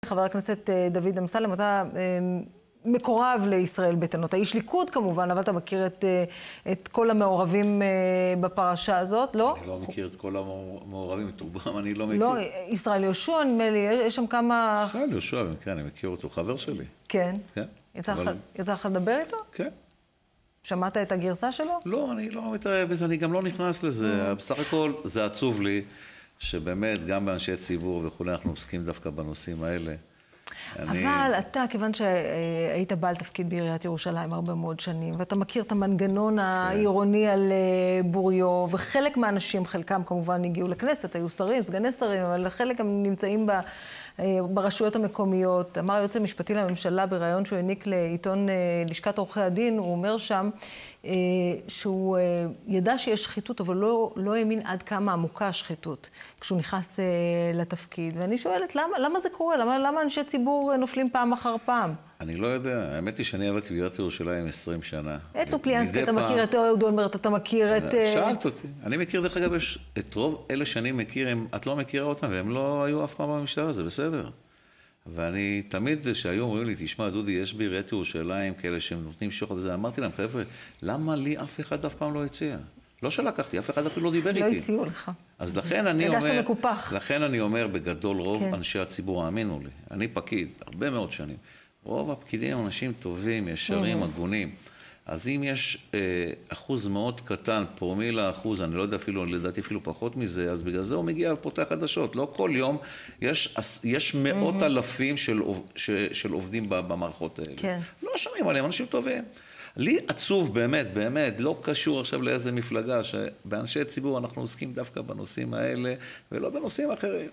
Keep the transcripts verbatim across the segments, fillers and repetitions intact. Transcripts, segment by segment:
חבר הכנסת דוד אמסלם, אתה מקורב לישראל ביתנו. אתה איש ליכוד כמובן, אבל אתה מכיר את, את כל המעורבים בפרשה הזאת, לא? אני לא מכיר את כל המעורבים, את רובם אני לא מכיר. לא, ישראל יהושע, נדמה לי, יש שם כמה... ישראל יהושע, כן, אני מכיר אותו, חבר שלי. כן? כן. יצא לך, אבל... יצא לך לדבר איתו? כן. שמעת את הגרסה שלו? לא, אני לא מתערב בזה, אני גם לא נכנס לזה. Mm. בסך הכל זה עצוב לי, שבאמת גם באנשי ציבור וכולי אנחנו עוסקים דווקא בנושאים האלה. אני... אבל אתה, כיוון שהיית בעל תפקיד בעיריית ירושלים הרבה מאוד שנים, ואתה מכיר את המנגנון העירוני על בוריו, וחלק מהאנשים, חלקם כמובן הגיעו לכנסת, היו שרים, סגני שרים, אבל חלק הם נמצאים ב... ברשויות המקומיות. אמר היועץ המשפטי לממשלה בראיון שהוא העניק לעיתון לשכת עורכי הדין, הוא אומר שם שהוא ידע שיש שחיתות, אבל לא, לא האמין עד כמה עמוקה השחיתות כשהוא נכנס לתפקיד. ואני שואלת, למה, למה זה קורה? למה, למה אנשי ציבור נופלים פעם אחר פעם? אני לא יודע. האמת היא שאני עבדתי בעיריית ירושלים עשרים שנה. את לופליאנסקי, אתה מכיר את אהוד אולמרט, אתה מכיר את... שאלת אותי. אני מכיר, דרך אגב, את רוב אלה שאני מכיר, את לא מכירה אותם, והם לא היו אף פעם במשטרה, זה בסדר. ואני תמיד, שהיו אומרים לי, תשמע, דודי, יש בעיריית ירושלים כאלה שהם נותנים שוחד לזה, אמרתי להם, חבר'ה, למה לי אף אחד אף פעם לא הציע? לא שלקחתי, אף אחד אפילו לא דיבר איתי. לא הציעו לך. אז לכן אני אומר... הרגשת מקופח. לכן אני אומר, בגדול, רוב אנשי הציבור, האמינו לי. אני פקיד, הרבה מאוד שנים. רוב הפקידים הם אנשים טובים, ישרים, הגונים. אז אם יש אה, אחוז מאוד קטן, פרומילה אחוז, אני לא יודע אפילו, לדעתי אפילו פחות מזה, אז בגלל זה הוא מגיע ופותח חדשות. לא כל יום, יש, יש מאות אלפים של, ש, של עובדים במערכות האלה. כן. לא שומעים עליהם, אנשים טובים. לי עצוב באמת, באמת, לא קשור עכשיו לאיזה מפלגה, שבאנשי ציבור אנחנו עוסקים דווקא בנושאים האלה, ולא בנושאים אחרים.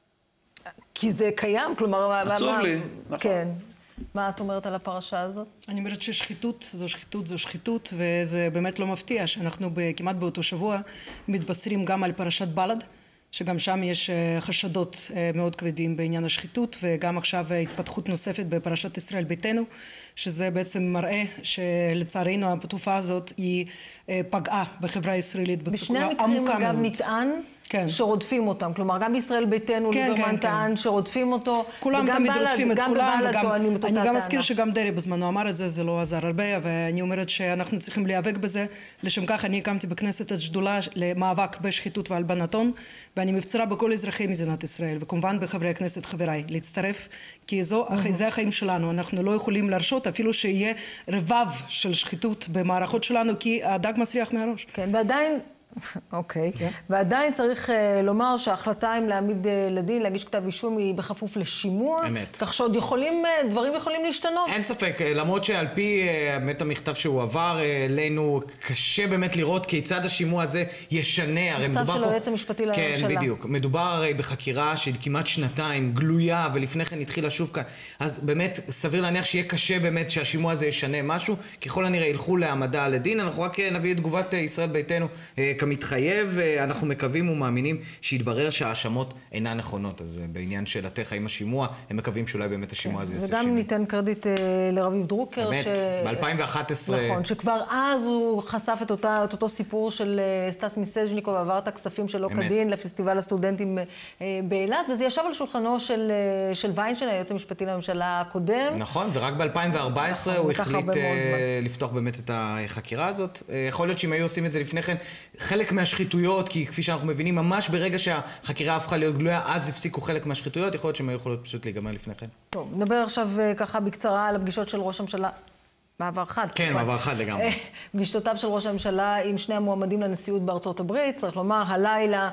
כי זה קיים, כלומר... עצוב מה, לי, נכון. כן. מה את אומרת על הפרשה הזאת? אני אומרת ששחיתות זו שחיתות זו שחיתות, וזה באמת לא מפתיע שאנחנו כמעט באותו שבוע מתבשרים גם על פרשת בל"ד, שגם שם יש חשדות מאוד כבדים בעניין השחיתות, וגם עכשיו התפתחות נוספת בפרשת ישראל ביתנו, שזה בעצם מראה שלצערנו התופעה הזאת היא פגעה בחברה הישראלית בצורה עמוקה מאוד. בשני המקרים אגב נטען כן. שרודפים אותם, כלומר גם ישראל ביתנו כן, ליברמן כן, טען כן. שרודפים אותו, כולם תמיד רודפים את כולם, וגם, אני גם אזכיר טענה. שגם דרעי בזמנו אמר את זה, זה לא עזר הרבה, ואני אומרת שאנחנו צריכים להיאבק בזה. לשם כך אני הקמתי בכנסת את שדולה למאבק בשחיתות והלבנת הון, ואני מפצירה בכל אזרחי מדינת ישראל, וכמובן בחברי הכנסת חבריי, להצטרף, כי זו, mm-hmm. זה החיים שלנו, אנחנו לא יכולים להרשות אפילו שיהיה רבב של שחיתות במערכות שלנו, כי הדג מסריח מהראש. כן, ועדיין... אוקיי. Okay. ועדיין צריך uh, לומר שההחלטה אם להעמיד uh, לדין, להגיש כתב אישום היא בכפוף לשימוע. אמת. כך שעוד יכולים, uh, דברים יכולים להשתנות. אין ספק, למרות שעל פי uh, באמת המכתב שהוא עבר uh, אלינו, קשה באמת לראות כיצד השימוע הזה ישנה. הרי מכתב של היועץ המשפטי לממשלה. כן, בדיוק. מדובר הרי בחקירה של כמעט שנתיים, גלויה, ולפני כן התחילה שוב כאן. אז באמת סביר להניח שיהיה קשה באמת שהשימוע הזה ישנה משהו. ככל הנראה ילכו להעמדה לדין. אנחנו רק נביא את תגובת uh, ישראל ביתנו uh, מתחייב, אנחנו מקווים ומאמינים שיתברר שההאשמות אינן נכונות. אז בעניין שאלתך, האם השימוע, הם מקווים שאולי באמת השימוע הזה יעשה שינוי. וגם ניתן קרדיט לרביב דרוקר. באמת, ב-אלפיים ואחת עשרה... נכון, שכבר אז הוא חשף את אותו סיפור של סטס מיסז'ניקוב, ועבר את הכספים שלו כדין לפסטיבל הסטודנטים באילת, וזה ישב על שולחנו של ויינשטיין, היועץ המשפטי לממשלה הקודם. נכון, ורק ב-אלפיים וארבע עשרה הוא החליט לפתוח באמת את החקירה הזאת. יכול להיות שאם היו עושים את זה לפני כן, חלק מהשחיתויות, כי כפי שאנחנו מבינים, ממש ברגע שהחקירה הפכה להיות גלויה, אז הפסיקו חלק מהשחיתויות, יכול להיות שהם היו יכולות פשוט להיגמר לפני כן. טוב, נדבר עכשיו ככה בקצרה על הפגישות של ראש הממשלה, מעבר חד. כן, מעבר חד לגמרי. פגישותיו של ראש הממשלה עם שני המועמדים לנשיאות בארצות הברית, צריך לומר, הלילה,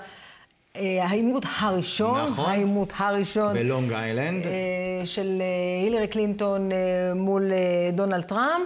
העימות הראשון, נכון. העימות הראשון. בלונג איילנד. של הילרי קלינטון מול דונלד טראמפ,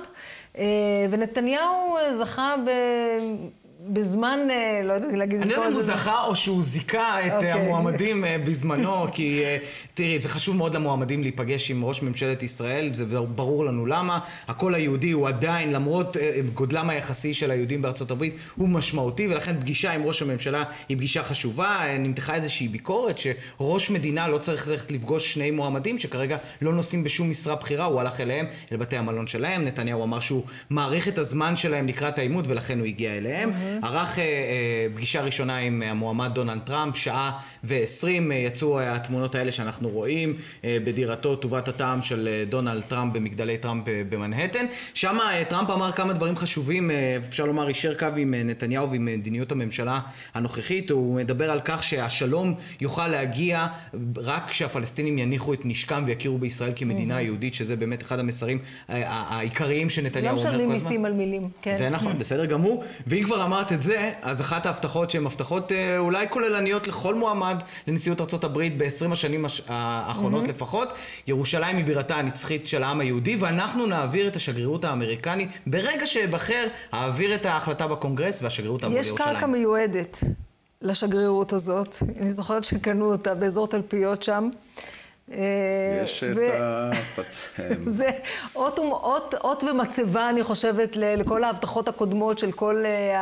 ונתניהו זכה ב... בזמן, לא יודעת להגיד... אני לא יודע אם הוא זכה או שהוא זיקה את המועמדים בזמנו, כי תראי, זה חשוב מאוד למועמדים להיפגש עם ראש ממשלת ישראל, זה ברור לנו למה. הקול היהודי הוא עדיין, למרות גודלם היחסי של היהודים בארצות הברית, הוא משמעותי, ולכן פגישה עם ראש הממשלה היא פגישה חשובה. נמתחה איזושהי ביקורת שראש מדינה לא צריך ללכת לפגוש שני מועמדים, שכרגע לא נוסעים בשום משרה בחירה, הוא הלך אליהם, אל בתי המלון שלהם. נתניהו אמר שהוא מעריך את הזמן שלהם לקראת העימות, ולכן הוא הגיע אליהם. ערך פגישה ראשונה עם המועמד דונלד טראמפ, שעה ועשרים, יצאו התמונות האלה שאנחנו רואים בדירתו טובת הטעם של דונלד טראמפ במגדלי טראמפ במנהטן. שם טראמפ אמר כמה דברים חשובים, אפשר לומר יישר קו עם נתניהו ועם מדיניות הממשלה הנוכחית. הוא מדבר על כך שהשלום יוכל להגיע רק כשהפלסטינים יניחו את נשקם ויכירו בישראל כמדינה יהודית, שזה באמת אחד המסרים העיקריים שנתניהו אומר כל הזמן. לא משלמים מיסים על מילים, כן. זה נכון, בסדר גמור. ואם כבר אמרת את זה, אז אחת ההבטחות שהן הבטחות אולי כוללניות לכל מועמד לנשיאות ארצות הברית ב-עשרים השנים האחרונות לפחות, ירושלים היא בירתה הנצחית של העם היהודי, ואנחנו נעביר את השגרירות האמריקנית ברגע שבחר, העביר את ההחלטה בקונגרס והשגרירות תעבור לירושלים. יש קרקע מיועדת לשגרירות הזאת. אני זוכרת שקנו אותה באזור תלפיות שם. יש את ה... זה אות ומצבה, אני חושבת, לכל ההבטחות הקודמות של כל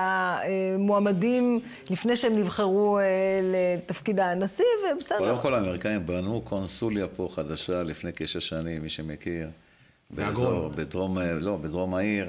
המועמדים לפני שהם נבחרו לתפקיד הנשיא, ובסדר. קודם כל האמריקאים בנו קונסוליה פה חדשה לפני כשש שנים, מי שמכיר, באזור, בדרום, לא, בדרום העיר,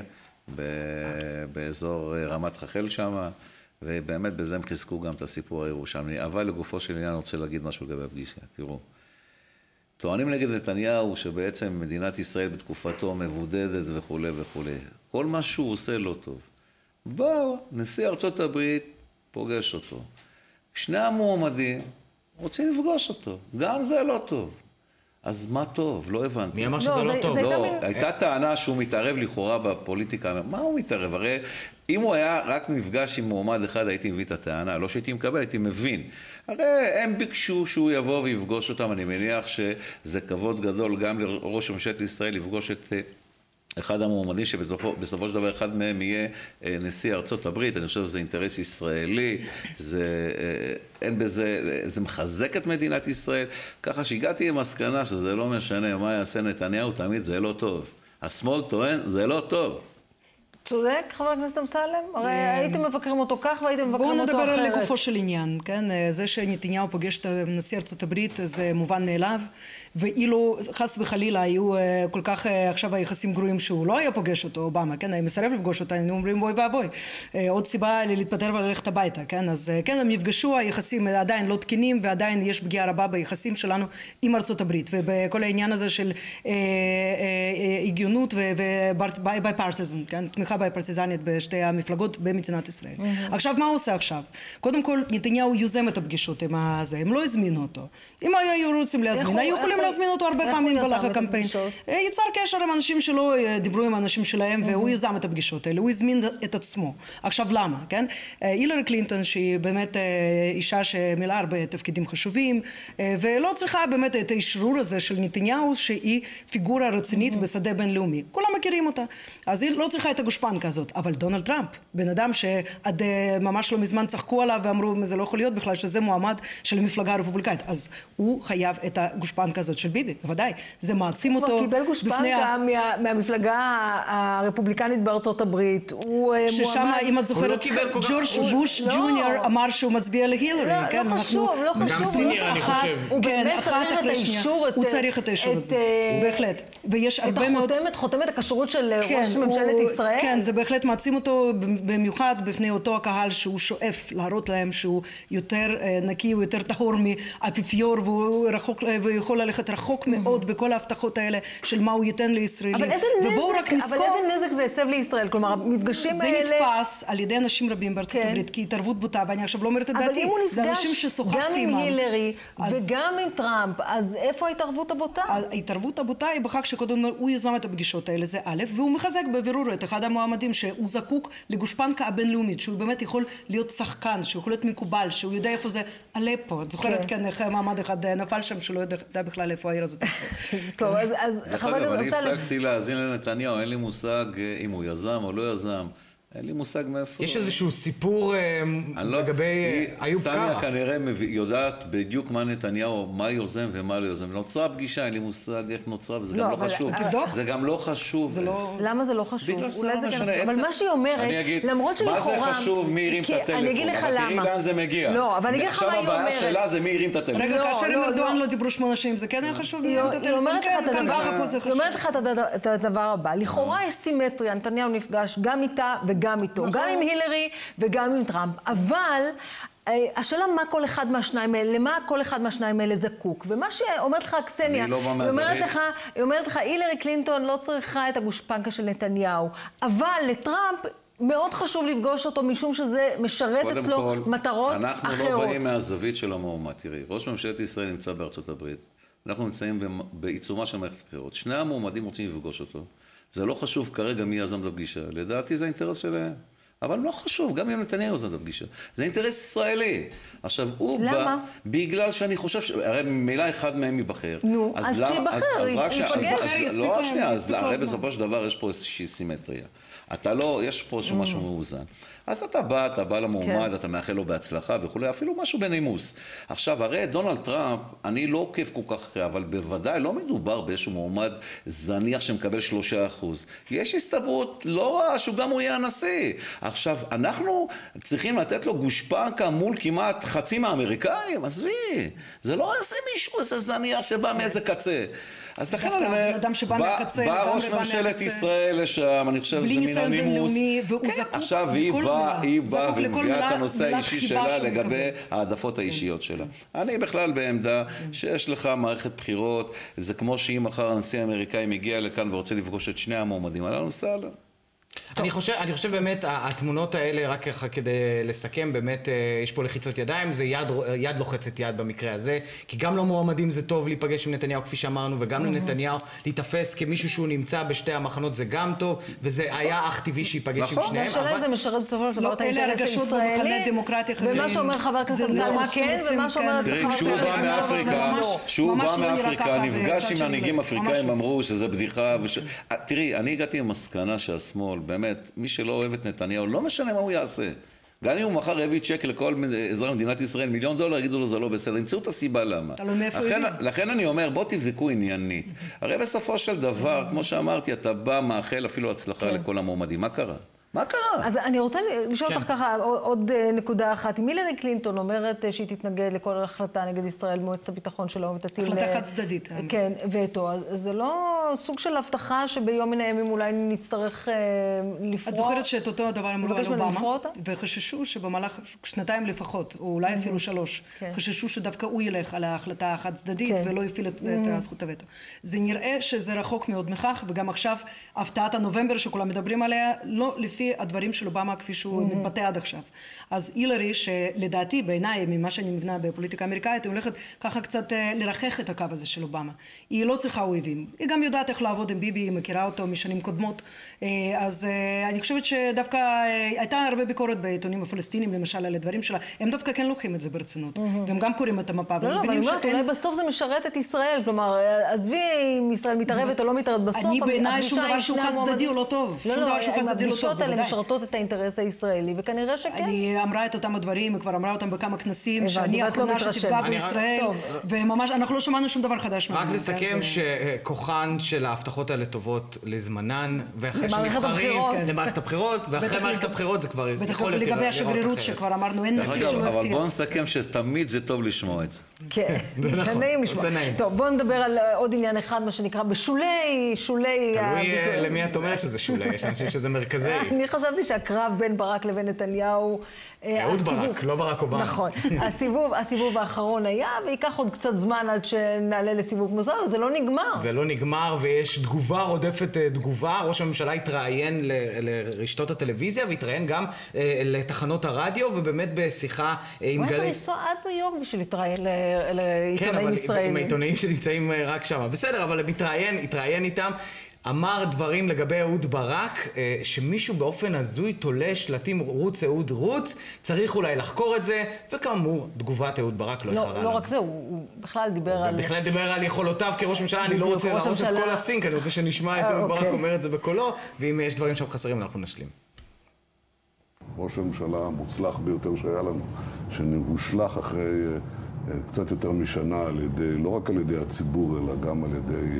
באזור רמת חחל שם, ובאמת בזה הם חיזקו גם את הסיפור הירושלמי. אבל לגופו של עניין אני רוצה להגיד משהו לגבי הפגישה. תראו, טוענים נגד נתניהו שבעצם מדינת ישראל בתקופתו מבודדת וכו' וכו'. כל מה שהוא עושה לא טוב. בואו, נשיא ארצות הברית פוגש אותו. שני המועמדים רוצים לפגוש אותו. גם זה לא טוב. אז מה טוב? לא הבנתי. מי אמר שזה לא טוב? לא, הייתה טענה שהוא מתערב לכאורה בפוליטיקה. מה הוא מתערב? הרי אם הוא היה רק מפגש עם מועמד אחד, הייתי מביא את הטענה. לא שהייתי מקבל, הייתי מבין. הרי הם ביקשו שהוא יבוא ויפגוש אותם. אני מניח שזה כבוד גדול גם לראש ממשלת ישראל לפגוש את אחד המועמדים שבסופו של דבר אחד מהם יהיה נשיא ארצות הברית. אני חושב שזה אינטרס ישראלי, זה, אין בזה, זה מחזק את מדינת ישראל. ככה שהגעתי למסקנה שזה לא משנה מה יעשה נתניהו, תמיד זה לא טוב. השמאל טוען, זה לא טוב. צודק, חבר הכנסת אמסלם? הרי הייתם מבקרים אותו כך והייתם מבקרים אותו אחרת. בואו נדבר על לגופו של עניין, כן? זה שנתניהו פוגש את נשיא ארצות הברית זה מובן מאליו, ואילו חס וחלילה היו כל כך עכשיו היחסים גרועים שהוא לא היה פוגש אותו, אובמה, כן? היה מסרב לפגוש אותה, היינו אומרים בואי ואבוי. עוד סיבה להתפטר וללכת הביתה, כן? אז כן, הם נפגשו, היחסים עדיין לא תקינים, ועדיין יש פגיעה רבה ביחסים שלנו עם ארצות הברית, ובכל העניין הזה של הגיונות וביי-פרטיזן, כן? תמיכה ביי-פרטיזנית בשתי המפלגות במדינת ישראל. עכשיו, מה הוא עושה עכשיו? קודם כל, נתניהו יוזם את הפגישות עם הזה, הם לא הזמינו אותו. אם היו רוצים להזמין, היו יכולים להזמין אותו הרבה פעמים במהלך הקמפיין. יצר קשר עם אנשים שלא דיברו עם האנשים שלהם, והוא יזם את הפגישות האלה, הוא הזמין את עצמו. עכשיו, למה? כן? הילרי קלינטון, שהיא באמת אישה שמילאה הרבה תפקידים חשובים, ולא צריכה באמת את האשרור הזה של נתניהו, שהיא פיגורה רצינית בשדה בינלאומי. כולם מכירים אותה. אז היא לא צריכה את הגושפנקה הזאת. אבל דונלד טראמפ, בן אדם שעד ממש לא מזמן צחקו עליו ואמרו, זה לא יכול להיות בכלל שזה מועמד של המפלגה הרפובליקאית. אז הוא חייב את הגושפנקה הזאת של ביבי, בוודאי. זה מעצים אותו. הוא קיבל גושפנקה מהמפלגה הרפובליקנית בארצות הברית. ששם, אם את זוכרת, ג'ורג' בוש ג'וניור אמר שהוא מצביע להילרי. לא חשוב, לא חשוב. גם סיניר, אני חושב. הוא באמת צריך את האישור. הוא צריך את האישור הזה, בהחלט. ויש הרבה מאוד... את חותמת הכשרות של ראש ממשלת ישראל? כן, זה בהחלט מעצים אותו במיוחד בפני אותו הקהל שהוא שואף להראות להם שהוא יותר נקי, הוא יותר טהור מהאפיפיור, והוא רחוק, ויכול ללכת רחוק מאוד בכל ההבטחות האלה של מה הוא ייתן לישראלים. אבל איזה נזק, אבל איזה נזק זה הסב לישראל? כלומר, המפגשים האלה... זה נתפס על ידי אנשים רבים בארצות הברית, כי התערבות בוטה, ואני עכשיו לא אומרת את דעתי. אבל אם הוא נפגש גם עם הילרי וגם עם טראמפ, אז איפה ההתערבות הבוטה? ההתערבות הבוטה היא בכך שקודם הוא יזם את הפגישות האלה, זה א', והוא מחזק בבירור את אחד המועמדים שהוא זקוק לגושפנקה הבינלאומית, שהוא באמת יכול להיות שחקן, שהוא יכול להיות מקובל, שהוא יודע איפה זה אלפו. את זוכרת כאן איך מעמד אחד נפל שם, שלא יודע בכלל איפה העיר הזאת נמצאת. טוב, אז חבר הכנסת אמסלם... אני הפסקתי להאזין לנתניהו, אין לי מושג אם הוא יזם או לא יזם. אין לי מושג מאיפה. יש איזשהו סיפור לגבי איוב קרא. סניה כנראה יודעת בדיוק מה נתניהו, מה יוזם ומה לא יוזם. נוצרה פגישה, אין לי מושג איך נוצרה, וזה גם לא חשוב. זה גם לא חשוב. למה זה לא חשוב? אולי זה כן. אבל מה שהיא אומרת, למרות שלכאורה... מה זה חשוב מי הרים את הטלפון? אני אגיד לך למה. תראי לאן זה מגיע. לא, אבל אני אגיד לך מה היא אומרת. עכשיו הבעיה שלה זה מי הרים את הטלפון. רגע, כאשר עם ארדואן לא דיברו שמונה שנים, זה כן היה חשוב? היא אומרת לך את הדבר הבא. לכאורה יש סימטריה, נתניהו נפגש גם איתה וגם וגם איתו, גם עם הילרי וגם עם טראמפ. אבל השאלה מה כל אחד מהשניים האלה, למה כל אחד מהשניים האלה זקוק. ומה שאומרת לך קסניה, היא אומרת לך, היא אומרת לך, הילרי קלינטון לא צריכה את הגושפנקה של נתניהו, אבל לטראמפ מאוד חשוב לפגוש אותו, משום שזה משרת אצלו כל, מטרות אנחנו אחרות. אנחנו לא באים מהזווית של המועמד. תראי, ראש ממשלת ישראל נמצא בארצות הברית. אנחנו נמצאים בעיצומה של מערכת הבחירות. שני המועמדים רוצים לפגוש אותו. זה לא חשוב כרגע מי יזם את הפגישה. לדעתי זה האינטרס שלהם. אבל לא חשוב, גם אם נתניהו יזם את הפגישה. זה אינטרס ישראלי. עכשיו, הוא למה? בא, בגלל שאני חושב, ש... הרי מילה אחד מהם ייבחר. נו, אז שיבחר, ייפגש. לא, שנייה, אז הרי בסופו של דבר יש פה איזושהי סימטריה. אתה לא, יש פה משהו מאוזן. אז אתה בא, אתה בא למועמד, אתה מאחל לו בהצלחה וכולי, אפילו משהו בנימוס. עכשיו, הרי דונלד טראמפ, אני לא עוקב כל כך אחרי, אבל בוודאי לא מדובר באיזשהו מועמד זניח שמקבל שלושה אחוז. יש הסתברות לא רע שגם הוא יהיה הנשיא. עכשיו, אנחנו צריכים לתת לו גושפנקה מול כמעט חצי מהאמריקאים, עזבי, זה לא איזה מישהו, איזה זניח שבא מאיזה קצה. אז לכן אני אומר, בא ראש ממשלת ישראל לשם, אני חושב שזה מן הנימוס. עכשיו היא באה ומביאה את הנושא האישי שלה לגבי העדפות האישיות שלה. אני בכלל בעמדה שיש לך מערכת בחירות, זה כמו שאם מחר הנשיא האמריקאי מגיע לכאן ורוצה לפגוש את שני המועמדים, עלינו סעלה. אני חושב, אני חושב באמת, התמונות האלה, רק ככה כדי לסכם, באמת יש פה לחיצות ידיים, זה יד, יד לוחצת יד במקרה הזה, כי גם לא מועמדים זה טוב להיפגש עם נתניהו, כפי שאמרנו, וגם לנתניהו להיתפס כמישהו שהוא נמצא בשתי המחנות זה גם טוב, וזה היה אך טבעי שיפגש עם שניהם. השאלה זה משרת בסופו של דבר את האינטרס הישראלי, ומה שאומר חבר הכנסת אמסלם כן, ומה שאומרת כשהוא בא מאפריקה, כשהוא בא מאפריקה, נפגש עם מנהיגים אפריקאים, אמרו שזה בדיחה. תראי, אני הגעתי למסקנה שהשמאל, באמת, מי שלא אוהב את נתניהו, לא משנה מה הוא יעשה. גם אם הוא מחר יביא צ'ק לכל אזרח במדינת ישראל, מיליון דולר, יגידו לו זה לא בסדר. ימצאו את הסיבה למה. לכן, לכן אני אומר, בוא תבדקו עניינית. הרי בסופו של דבר, כמו שאמרתי, אתה בא, מאחל אפילו הצלחה לכל המועמדים. מה קרה? מה קרה? אז אני רוצה לשאול אותך ככה עוד נקודה אחת. אם הילרי קלינטון אומרת שהיא תתנגד לכל החלטה נגד ישראל, מועצת הביטחון שלו, ותטיל... החלטה חד צדדית. כן, ואתו. זה לא סוג של הבטחה שביום מן הימים אולי נצטרך לפרוע? את זוכרת שאת אותו הדבר אמרו על אובמה, וחששו שבמהלך שנתיים לפחות, או אולי אפילו שלוש, חששו שדווקא הוא ילך על ההחלטה החד צדדית ולא יפעיל את הזכות הווטו. זה נראה שזה רחוק מאוד מכך, וגם עכשיו הפתעת הנובמבר שכולם מדברים עליה, לא לפי הדברים של אובמה כפי שהוא מתבטא עד עכשיו. אז הילרי, שלדעתי בעיניי, ממה שאני מבנה בפוליטיקה האמריקאית, היא הולכת ככה קצת לרחך את הקו הזה של אובמה. היא לא צריכה אויבים. היא גם יודעת איך לעבוד עם ביבי, היא מכירה אותו משנים קודמות. אז אני חושבת שדווקא הייתה הרבה ביקורת בעיתונים הפלסטינים, למשל, על הדברים שלה. הם דווקא כן לוקחים את זה ברצינות. והם גם קוראים את המפה. לא, אבל אני אומרת, אולי בסוף זה משרת את ישראל. כלומר, עזבי אם ישראל מתערבת או לא מתערבת בסוף. אני בעיניי שום דבר שהוא חד צדדי הוא לא טוב. שום דבר שהוא חד צדדי לא טוב. משרתות את האינטרס הישראלי, וכנראה שכן. אני אמרה את אותם הדברים, היא כבר אמרה אותם בכמה כנסים, שאני האחרונה שתפגע בישראל, וממש, אנחנו לא שמענו שום דבר חדש. רק לסכם שכוחן של ההבטחות האלה טובות לזמנן, ואחרי שנבחרים, למערכת הבחירות, ואחרי מערכת הבחירות זה כבר יכול יותר לגבי השגרירות שכבר אמרנו, אין נשיא שלא הבטיח. אבל בואו נסכם שתמיד זה טוב לשמוע את זה. כן, זה נעים לשמוע. טוב, בואו נדבר על עוד עניין אחד, מה שנקרא בשולי, שולי... תלוי למי את אומרת שזה שולי, יש אנשים שזה מרכזי. אני חשבתי שהקרב בין ברק לבין נתניהו... אהוד ברק, לא ברק אובמה. נכון. הסיבוב, הסיבוב האחרון היה, ויקח עוד קצת זמן עד שנעלה לסיבוב נוסף, זה לא נגמר. זה לא נגמר, ויש תגובה רודפת תגובה. ראש הממשלה התראיין לרשתות הטלוויזיה, והתראיין גם לתחנות הרדיו, ובאמת בשיחה עם גלי... הוא היה לנסוע עד ניו יורק בשביל להתראיין לעיתונאים ישראלים. עם העיתונאים שנמצאים רק שם. בסדר, אבל מתראיין, התראיין איתם. אמר דברים לגבי אהוד ברק, שמישהו באופן הזוי תולה שלטים רוץ אהוד רוץ, צריך אולי לחקור את זה, וכאמור, תגובת אהוד ברק לא איחרה עליו. לא רק זה, הוא בכלל דיבר על... בכלל דיבר על יכולותיו כראש ממשלה, אני לא רוצה להרוס את כל הסינק, אני רוצה שנשמע את אהוד ברק אומר את זה בקולו, ואם יש דברים שם חסרים אנחנו נשלים. ראש הממשלה המוצלח ביותר שהיה לנו, שהושלח אחרי קצת יותר משנה, לא רק על ידי הציבור, אלא גם על ידי...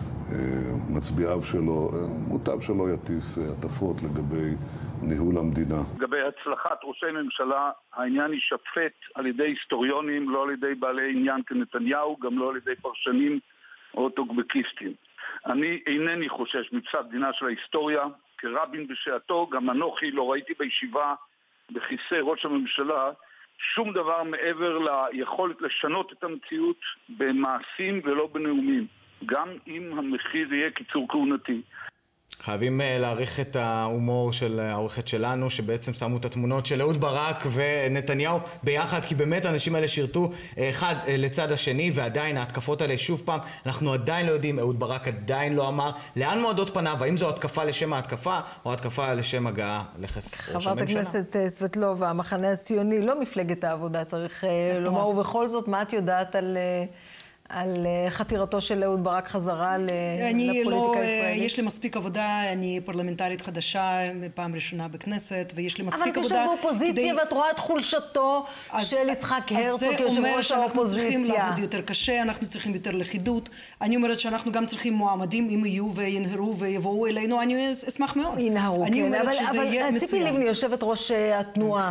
מצביעיו שלו, מוטב שלא יטיף הטפות לגבי ניהול המדינה. לגבי הצלחת ראשי ממשלה, העניין יישפט על ידי היסטוריונים, לא על ידי בעלי עניין כנתניהו, גם לא על ידי פרשנים או טוקבקיסטים. אני אינני חושש מפסק דינה של ההיסטוריה, כרבין בשעתו, גם אנוכי לא ראיתי בישיבה בכיסא ראש הממשלה שום דבר מעבר ליכולת לשנות את המציאות במעשים ולא בנאומים, גם אם המחיר יהיה קיצור כהונתי. חייבים להעריך את ההומור של העורכת שלנו, שבעצם שמו את התמונות של אהוד ברק ונתניהו ביחד, כי באמת האנשים האלה שירתו אחד לצד השני, ועדיין ההתקפות האלה שוב פעם, אנחנו עדיין לא יודעים, אהוד ברק עדיין לא אמר לאן מועדות פניו, האם זו התקפה לשם ההתקפה, או התקפה לשם הגעה לחס ראש הממשלה. חברת הכנסת סבטלובה, המחנה הציוני, לא מפלגת העבודה, צריך לומר, ובכל זאת, מה את יודעת על... על חתירתו של אהוד ברק חזרה לפוליטיקה הישראלית? יש לי מספיק עבודה, אני פרלמנטרית חדשה, פעם ראשונה בכנסת, ויש לי מספיק עבודה. אבל כשאת באופוזיציה ואת רואה את חולשתו של יצחק הרצוג כיושב ראש האופוזיציה. אז זה אומר שאנחנו צריכים לעבוד יותר קשה, אנחנו צריכים יותר לכידות. אני אומרת שאנחנו גם צריכים מועמדים, אם יהיו וינהרו ויבואו אלינו, אני אשמח מאוד. ינהרו, כן. אבל ציפי לבני, יושבת ראש התנועה,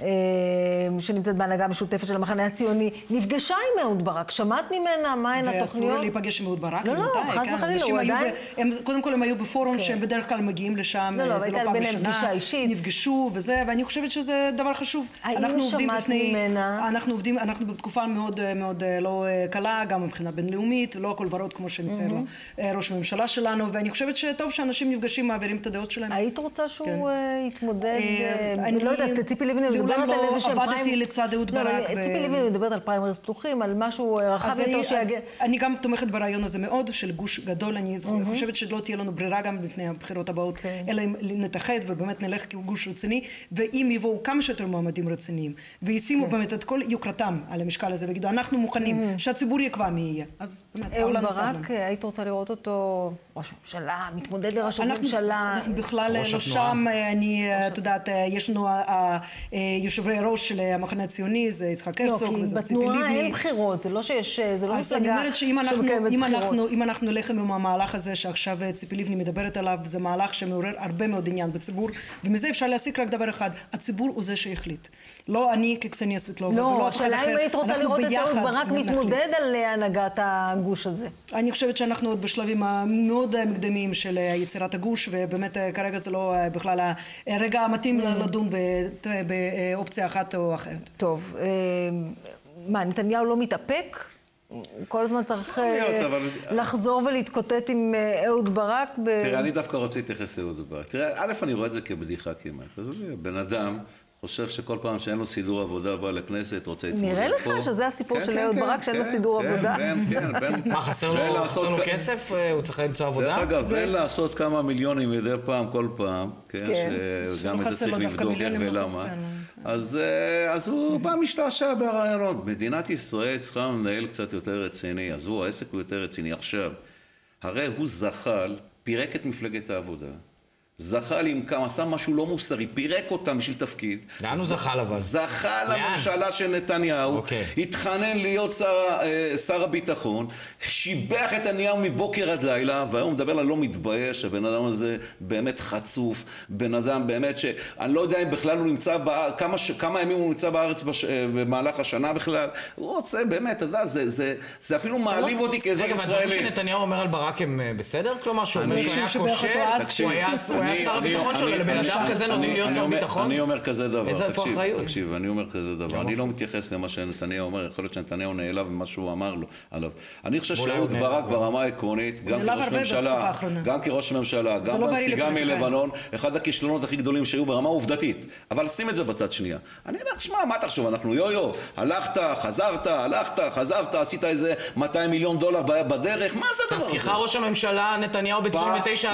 שנמצאת בהנהגה המשותפת של המחנה הציוני, נפגשה עם אהוד ברק, שמעת ממנה מה הן התוכניות? ואסור להיפגש עם אהוד ברק? לא, לא, חס וחלילה, הוא עדיין... קודם כל הם היו בפורום שהם בדרך כלל מגיעים לשם, זה לא פעם בשנה, נפגשו וזה, ואני חושבת שזה דבר חשוב. האם שמעת ממנה? אנחנו עובדים, אנחנו בתקופה מאוד מאוד לא קלה, גם מבחינה בינלאומית, לא הכל ורוד כמו שמצייר לו ראש הממשלה שלנו, ואני חושבת שטוב שאנשים נפגשים, מעבירים את הדעות שלהם. היית רוצה שהוא יתמודד? לא יודעת, ציפי לבני מעולם לא עבדתי לצד אהוד ברק. ציפי לבני מדברת על פריימריז פתוחים, על משהו רחב יותר שיגיע. אני גם תומכת ברעיון הזה מאוד, של גוש גדול. אני חושבת שלא תהיה לנו ברירה גם בפני הבחירות הבאות, אלא אם נתאחד ובאמת נלך כגוש רציני, ואם יבואו כמה שיותר מועמדים רציניים, וישימו באמת את כל יוקרתם על המשקל הזה, ויגידו, אנחנו מוכנים שהציבור יקבע מי יהיה. אז באמת, העולם נסענו. אהוד ברק, היית רוצה לראות אותו ראש ממשלה, מתמודד לראש הממשלה. אנחנו בכלל לא שם, אני, את יודעת, יש לנו יושבי ראש של המחנה הציוני, זה יצחק הרצוג, וזה ציפי לבני. בתנועה אין בחירות, זה לא שיש, זה לא אז אני אומרת שאם אנחנו נלך עם המהלך הזה שעכשיו ציפי לבני מדברת עליו, זה מהלך שמעורר הרבה מאוד עניין בציבור, ומזה אפשר להסיק רק דבר אחד, הציבור הוא זה שהחליט. לא אני כקסניה סבטלובה, ולא אף אחד אחר. השאלה אם היית רוצה לראות את אהוד ברק מתמודד על הנהגת הגוש הזה. אני חושבת שאנחנו עוד בשלבים המאוד מקדמיים של יצירת הגוש, ובאמת כרגע זה לא בכלל הרגע המתאים לדון באופציה אחת או אחרת. טוב, מה, נתניהו לא מתאפק? כל הזמן צריך לחזור ולהתקוטט עם אהוד ברק? תראה, אני דווקא רוצה להתייחס לאהוד ברק. תראה, א', אני רואה את זה כבדיחה כמעט. אז בן אדם חושב שכל פעם שאין לו סידור עבודה בא לכנסת, רוצה להתמודד פה. נראה לך שזה הסיפור של אהוד ברק, שאין לו סידור עבודה? כן, כן. מה, חסר לו כסף? הוא צריך למצוא עבודה? דרך אגב, אין לעשות כמה מיליונים מדי פעם, כל פעם, שגם את זה צריך לבדוק איך ולמה. אז הוא בא משתעשע ברעיונות. מדינת ישראל צריכה לנהל קצת יותר רציני, אז הוא, העסק הוא יותר רציני עכשיו. הרי הוא זחל, פירק את מפלגת העבודה. זחל עם כמה, עשה משהו לא מוסרי, פירק אותם בשביל תפקיד. לאן הוא זחל אבל? זחל לממשלה של נתניהו, התחנן להיות שר הביטחון, שיבח את נתניהו מבוקר עד לילה, והיום מדבר על לא מתבייש, הבן אדם הזה באמת חצוף, בן אדם באמת שאני לא יודע אם בכלל הוא נמצא, כמה ימים הוא נמצא בארץ במהלך השנה בכלל, הוא רוצה באמת, אתה יודע, זה אפילו מעליב אותי כאזור ישראלי. רגע, והדברים שנתניהו אומר על ברק הם בסדר? כלומר, שהוא אומר שהוא היה כושל, הוא היה שר הביטחון שלו, לבן אדם כזה נותנים להיות שר ביטחון? אני אומר כזה דבר, איזה איפה אחריות? תקשיב, אני אומר כזה דבר, אני לא מתייחס למה שנתניהו אומר, יכול להיות שנתניהו נעלב ממה שהוא אמר לו עליו. אני חושב שאהוד ברק ברמה העקרונית, גם כראש ממשלה, גם כראש ממשלה, גם בנסיגה מלבנון, אחד הכישלונות הכי גדולים שהיו ברמה עובדתית, אבל שים את זה בצד שנייה. אני אומר, תשמע, מה תחשוב, אנחנו יו-יו, הלכת, חזרת, הלכת, חזרת, עשית איזה מאתיים מיליון דולר בדרך, מה זה הדבר הזה? תזכירך ראש הממשלה נתניהו ב-תשעים ותשע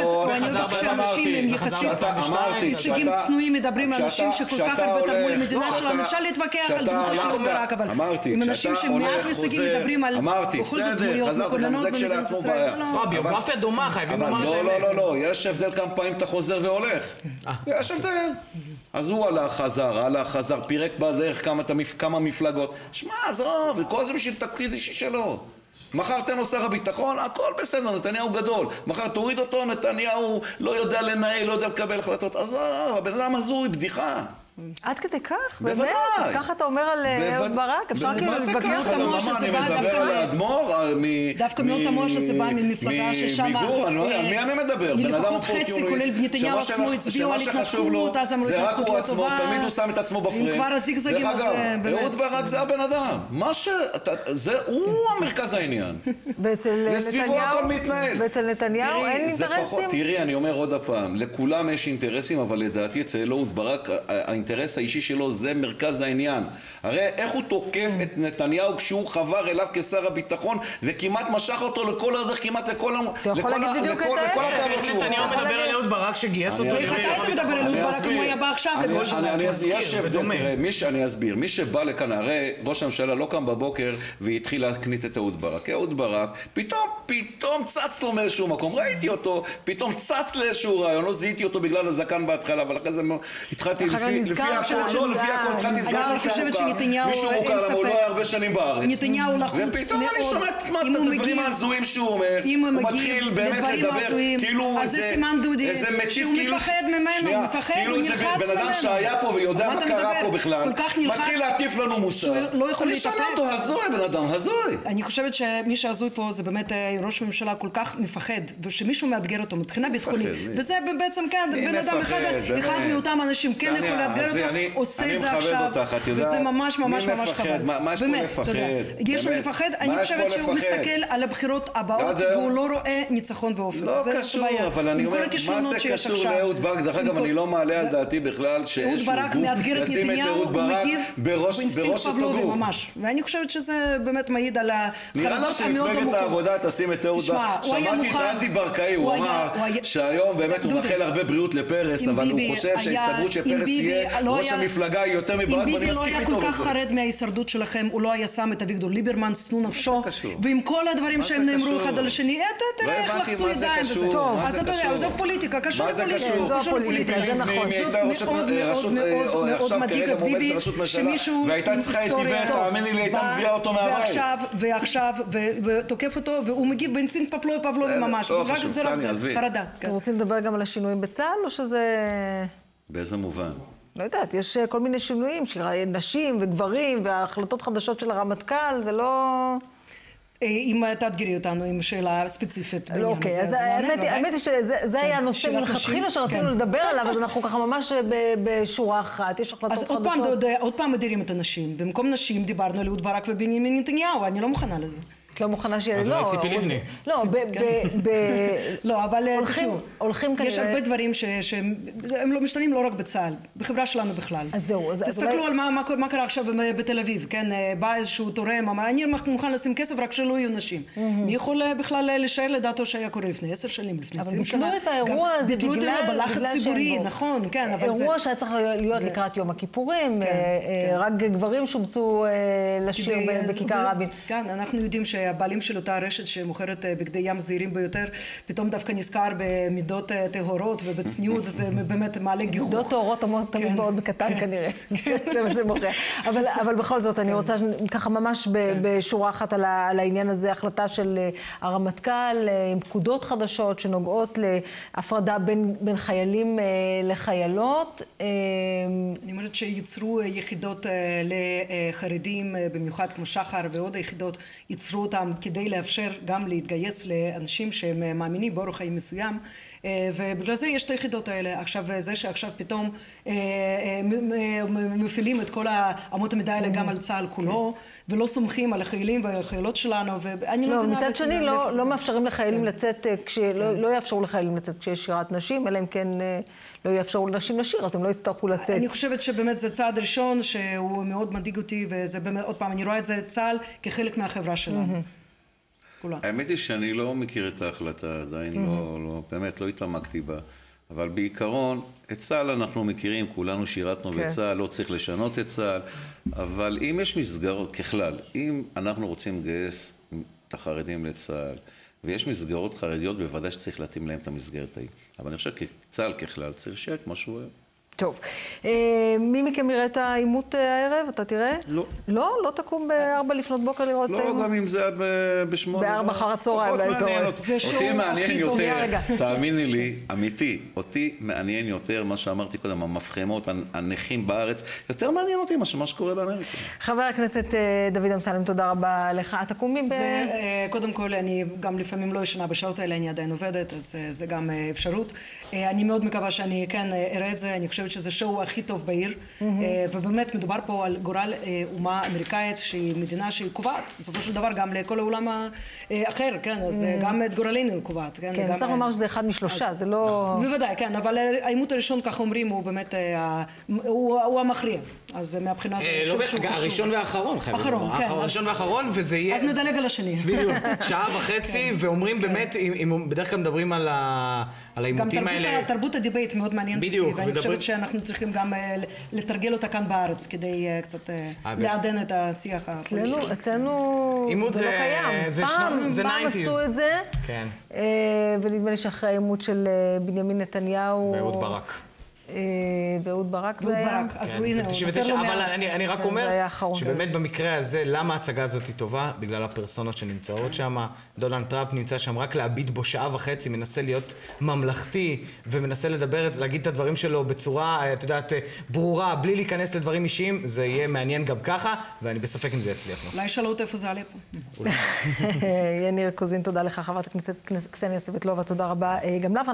אנשים הם יחסית הישגים צנועים מדברים על אנשים שכל כך הרבה תרמו למדינה שלנו, אפשר להתווכח על דמותו של אהוד ברק, אבל עם אנשים שמעט הישגים מדברים על בכל זאת דמויות מקודנות במדינת ישראל. לא, ביוגרפיה דומה, חייבים לומר את האמת. לא, לא, לא, יש הבדל כמה פעמים אתה חוזר והולך. יש הבדל. אז הוא הלך, חזר, הלך, חזר, פירק בדרך כמה מפלגות. שמע, עזוב, וכל זה בשביל תפקיד אישי שלו. מחר תן לו שר הביטחון, הכל בסדר, נתניהו גדול. מחר תוריד אותו, נתניהו לא יודע לנהל, לא יודע לקבל החלטות. אז הבן אדם הזו היא בדיחה. עד כדי כך? בוודאי. באמת? ככה אתה אומר על אהוד ברק? אפשר כאילו לבקר מה זה תמוה ככה? שזה אני בא מדבר דווקא על מ- האדמו"ר, מ... דווקא מאוד תמוה שזה בא ממפלגה ששם... מגור, אני לא יודע, על מי אני מדבר? בן אדם לפחות חצי, כולל נתניהו עצמו, הצביעו על התנתקות, אז אמרו זה רק התנתקות הוא לא עצמו, טובה. תמיד הוא שם את עצמו בפריים. אם כבר הזיגזגים, אז באמת. אהוד ברק זה הבן אדם. מה ש... זה הוא המרכז העניין. ואצל וסביבו נתניהו, הכל מתנהל. ואצל נתניהו אין זה אינטרסים? פחות, תראי, אני אומר עוד הפעם, לכולם יש אינטרסים, אבל לדעתי אצל אהוד ברק, האינטרס האישי שלו זה מרכז העניין. הרי איך הוא תוקף את נתניהו כשהוא חבר אליו כשר הביטחון, וכמעט משך אותו לכל הדרך, כמעט לכל... אתה יכול להגיד בדיוק את ההפך. איך נתניהו מדבר על אהוד ברק שגייס אותו? איך אתה היית מדבר על אהוד ברק אם הוא היה בא עכשיו לגולדשטיין? יש הבדל, תראה, אני אסביר, מי שבא לכאן, הרי ראש הממשלה לא קם בבוקר והתחיל להקנית את אהוד ברק. אהוד ברק, פתאום, פתאום צץ לו מאיזשהו מקום, ראיתי אותו, פתאום צץ לאיזשהו רעיון, לא זיהיתי אותו בגלל הזקן בהתחלה, אבל אחרי זה התחלתי, לפי הכל, לא, לפי הכל, התחלתי לזכר מישהו מוכר, למה הוא לא היה הרבה שנים בארץ. נתניהו לחוץ מאוד. ופתאום אני שומע את הדברים ההזויים שהוא אומר, הוא מתחיל באמת לדבר, כאילו איזה מטיף, שהוא מפחד ממנו, הוא מפחד, הוא נלחץ ממנו. בן אדם שהיה פה ויודע מה קרה פה בכלל, מתחיל להטיף לנו מוסר. אני שומע אותו, הזוי, בן אדם, הזוי. אני חושבת שמי שהזוי פה זה באמת ראש הממשלה כל כך מפחד, ושמישהו מאתגר אותו מבחינה ביטחונית. וזה בעצם כן, בן אדם אחד מאותם אנשים כן יכול לאתגר אותו, עושה את זה עכשיו, וזה ממש ממש ממש חבל. מה יש פה לפחד? יש לו לפחד, אני חושבת שהוא מסתכל על הבחירות הבאות, והוא לא רואה ניצחון באופן. לא קשור, אבל אני אומר, מה זה קשור לאהוד ברק? דרך אגב, אני לא מעלה על דעתי בכלל שאיזשהו גוף ישים את אהוד ברק בראש התגוף. ואני חושבת שזה באמת מעיד על החרדות המאוד עמוקות. נראה לה שמפלגת העבודה תשים את אהוד ברק. שמעתי את רזי ברקאי, הוא אמר שהיום באמת הוא מאחל הרבה בריאות לפרס, אבל הוא חושב שההסתברות שפרס יהיה ראש המפלגה יותר מברק, ואני מסכים איתו. אם ביבי לא היה כל כך חרד מההישרדות שלכם, הוא לא היה שם את אביגדור ליברמן, שנוא נפשו, ועם כל הדברים שהם נאמרו אחד על השני, תראה איך לחצו ידיים וזה. טוב, אז אתה יודע, זה פוליטיקה, קשור לפוליטיקה, זה נכון. זאת מאוד מאוד מאוד מדאיג את ביבי, שמישהו והייתה צריכה איתי ותאמיני לי, הייתה מביאה אותו מהבית. ועכשיו, ותוקף אותו, והוא מגיב באינסטינקט פבלובי ממש. זה רק זה, חרדה. אתם רוצים לדבר גם על השינויים בצה"ל, או שזה... באיזה מובן? לא יודעת, יש כל מיני שינויים, נשים וגברים, והחלטות חדשות של הרמטכ"ל, זה לא... אם תאתגרי אותנו עם שאלה ספציפית בעניין הזה. אוקיי, אז האמת היא שזה היה הנושא מלכתחילה שרצינו לדבר עליו, אז אנחנו ככה ממש בשורה אחת, יש החלטות חדשות. אז עוד פעם מדירים את הנשים. במקום נשים דיברנו על אהוד ברק ובנימין נתניהו, אני לא מוכנה לזה. את לא מוכנה שיהיה... אז אולי ציפי לבני. לא, ב... לא, אבל תשמעו, הולכים כנראה... יש הרבה דברים שהם לא משתנים לא רק בצה"ל, בחברה שלנו בכלל. אז זהו, אז... תסתכלו על מה קרה עכשיו בתל אביב, כן? בא איזשהו תורם, אמר, אני מוכן לשים כסף רק שלא יהיו נשים. מי יכול בכלל לשער לדעתו שהיה קורה לפני עשר שנים, לפני עשרים שנה? אבל ביטלו את האירוע הזה בגלל ציבורי, נכון, כן, אבל זה... אירוע שהיה צריך להיות לקראת יום הכיפורים, רק גברים שובצו לשיר בכיכר רבין. כן, אנחנו יודעים שהבעלים של אותה רשת שמוכרת בגדי ים זהירים ביותר, פתאום דווקא נזכר במידות טהורות ובצניעות, זה באמת מעלה גיחוך. מידות טהורות תמיד מאוד בקטן כנראה, זה מה שמוכר. אבל בכל זאת, אני רוצה ככה ממש בשורה אחת על העניין הזה, החלטה של הרמטכ"ל, עם פקודות חדשות שנוגעות להפרדה בין חיילים לחיילות. אני אומרת שיצרו יחידות לחרדים, במיוחד כמו שחר ועוד היחידות, יצרו אותם כדי לאפשר גם להתגייס לאנשים שהם מאמינים באורח חיים מסוים, ובגלל זה יש את היחידות האלה. עכשיו, זה שעכשיו פתאום מפעילים את כל האמות המידה האלה גם על צה"ל כולו, ולא סומכים על החיילים והחיילות שלנו, ואני לא מבינה... מצד שני, לא מאפשרים לחיילים לצאת, לא יאפשרו לחיילים לצאת כשיש שירת נשים, אלא אם כן לא יאפשרו לנשים לשיר, אז הם לא יצטרכו לצאת. אני חושבת שבאמת זה צעד ראשון שהוא מאוד מדאיג אותי, וזה באמת, עוד פעם, אני רואה את זה צה"ל כחלק מהחברה שלנו. האמת היא שאני לא מכיר את ההחלטה, עדיין לא, לא, באמת לא התעמקתי בה, אבל בעיקרון, את צה"ל אנחנו מכירים, כולנו שירתנו בצה"ל, לא צריך לשנות את צה"ל, אבל אם יש מסגרות, ככלל, אם אנחנו רוצים לגייס את החרדים לצה"ל, ויש מסגרות חרדיות, בוודאי שצריך להתאים להם את המסגרת ההיא. אבל אני חושב שצה"ל ככלל צריך שיהיה כמו שהוא... טוב. מי מכם יראה את העימות הערב? אתה תראה? לא. לא? לא תקום בארבע לפנות בוקר לראות את העימות? לא, גם אם זה עד בשמונה. בארבע אחר הצהריים, אולי תורא. אותי מעניין יותר, תאמיני לי, אמיתי, אותי מעניין יותר מה שאמרתי קודם, המפחמות, הנכים בארץ, יותר מעניין אותי מה שקורה באמריקה. חבר הכנסת דוד אמסלם, תודה רבה לך. תקומים ב... קודם כל, אני גם לפעמים לא ישנה בשעות האלה, אני עדיין עובדת, אז זה גם אפשרות. אני מאוד מקווה שאני כן אראה את זה, אני חושבת שזה שואו הכי טוב בעיר, ובאמת מדובר פה על גורל אומה אמריקאית שהיא מדינה שהיא קובעת, בסופו של דבר גם לכל העולם האחר, כן, אז גם את גורלנו היא קובעת. כן, צריך לומר שזה אחד משלושה, זה לא... בוודאי, כן, אבל העימות הראשון, כך אומרים, הוא באמת, הוא המכריע, אז מהבחינה הזאת, אני חושבת שהוא חשוב. הראשון והאחרון, חייבים. אחרון, כן. הראשון והאחרון, וזה יהיה... אז נדלג על השני. בדיוק, שעה וחצי, ואומרים באמת, בדרך כלל מדברים על העימותים האלה... גם תרבות הדיבייט מאוד מעניינת אותי, ואני חושבת שאנחנו צריכים גם לתרגל אותה כאן בארץ, כדי קצת לעדן את השיח הפוליטי. אצלנו זה לא קיים. פעם עשו את זה, ונדמה לי שאחרי העימות של בנימין נתניהו... ואהוד ברק. ואהוד ברק זה היה... ואהוד ברק, אז הוא הנה, הוא יותר לא מאז. אבל אני רק אומר שבאמת במקרה הזה, למה ההצגה הזאת היא טובה? בגלל הפרסונות שנמצאות שם. דונלד טראמפ נמצא שם רק להביט בו שעה וחצי, מנסה להיות ממלכתי, ומנסה לדבר, להגיד את הדברים שלו בצורה, את יודעת, ברורה, בלי להיכנס לדברים אישיים. זה יהיה מעניין גם ככה, ואני בספק אם זה יצליח לו. אולי שאלות איפה זה עלה פה. יניר קוזין, תודה לך, חברת הכנסת קסניה סבטלובה, תודה רבה גם לך.